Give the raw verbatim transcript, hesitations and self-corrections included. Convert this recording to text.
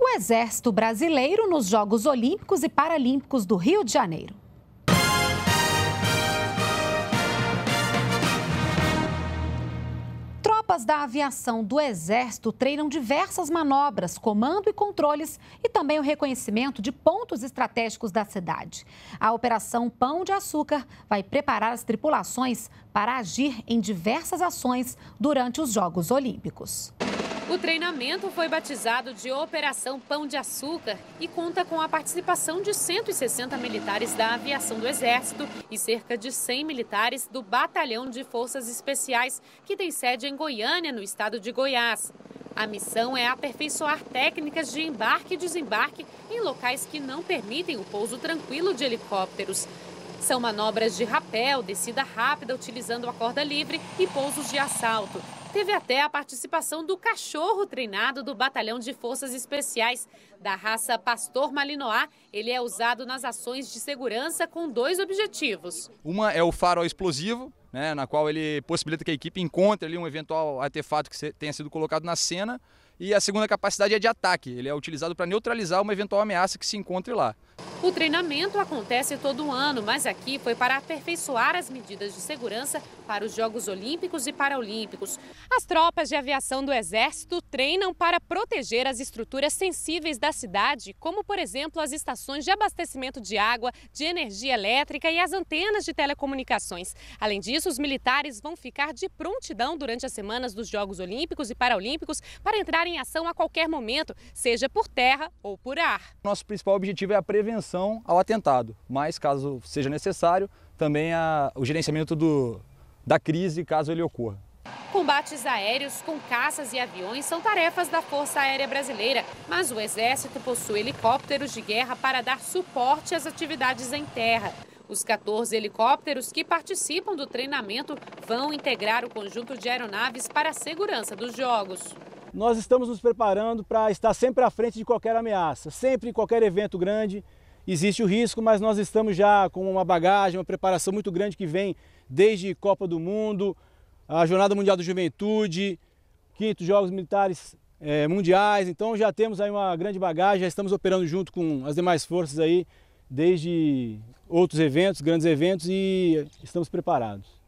o Exército Brasileiro nos Jogos Olímpicos e Paralímpicos do Rio de Janeiro. Tropas da aviação do Exército treinam diversas manobras, comando e controles e também o reconhecimento de pontos estratégicos da cidade. A Operação Pão de Açúcar vai preparar as tripulações para agir em diversas ações durante os Jogos Olímpicos. O treinamento foi batizado de Operação Pão de Açúcar e conta com a participação de cento e sessenta militares da aviação do Exército e cerca de cem militares do Batalhão de Forças Especiais, que tem sede em Goiânia, no estado de Goiás. A missão é aperfeiçoar técnicas de embarque e desembarque em locais que não permitem o pouso tranquilo de helicópteros. São manobras de rapel, descida rápida utilizando a corda livre e pousos de assalto. Teve até a participação do cachorro treinado do Batalhão de Forças Especiais, da raça Pastor Malinois. Ele é usado nas ações de segurança com dois objetivos. Uma é o farol explosivo, né, na qual ele possibilita que a equipe encontre ali um eventual artefato que tenha sido colocado na cena. E a segunda capacidade é de ataque. Ele é utilizado para neutralizar uma eventual ameaça que se encontre lá. O treinamento acontece todo ano, mas aqui foi para aperfeiçoar as medidas de segurança para os Jogos Olímpicos e Paralímpicos. As tropas de aviação do Exército treinam para proteger as estruturas sensíveis da cidade, como, por exemplo, as estações de abastecimento de água, de energia elétrica e as antenas de telecomunicações. Além disso, os militares vão ficar de prontidão durante as semanas dos Jogos Olímpicos e Paralímpicos para entrar em ação a qualquer momento, seja por terra ou por ar. Nosso principal objetivo é a prevenção ao atentado, mas caso seja necessário, também a, o gerenciamento do, da crise caso ele ocorra. Combates aéreos com caças e aviões são tarefas da Força Aérea Brasileira, mas o Exército possui helicópteros de guerra para dar suporte às atividades em terra. Os quatorze helicópteros que participam do treinamento vão integrar o conjunto de aeronaves para a segurança dos Jogos. Nós estamos nos preparando para estar sempre à frente de qualquer ameaça, sempre em qualquer evento grande. Existe o risco, mas nós estamos já com uma bagagem, uma preparação muito grande que vem desde Copa do Mundo, a Jornada Mundial da Juventude, quinto Jogos Militares é, Mundiais. Então já temos aí uma grande bagagem, já estamos operando junto com as demais forças aí, desde outros eventos, grandes eventos, e estamos preparados.